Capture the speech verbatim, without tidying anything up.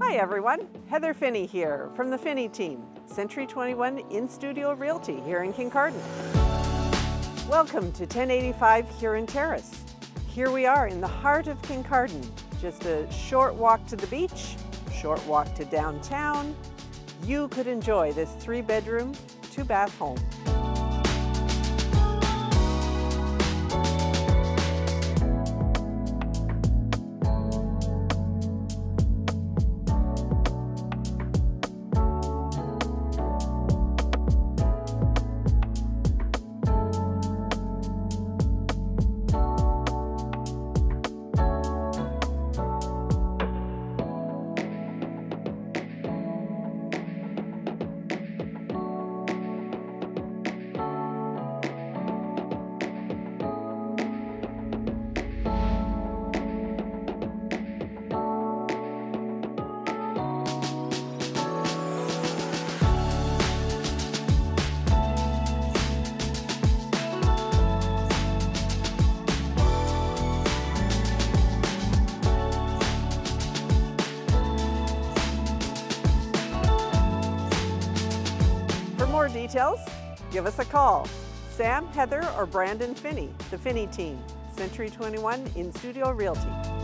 Hi everyone, Heather Finnie here from the Finnie team, Century twenty-one In-Studio Realty here in Kincardine. Welcome to ten eighty-five Huron Terrace. Here we are in the heart of Kincardine, just a short walk to the beach, short walk to downtown. You could enjoy this three-bedroom, two-bath home. For more details, give us a call. Sam, Heather, or Brandon Finnie, the Finnie team, Century twenty-one In-Studio Realty.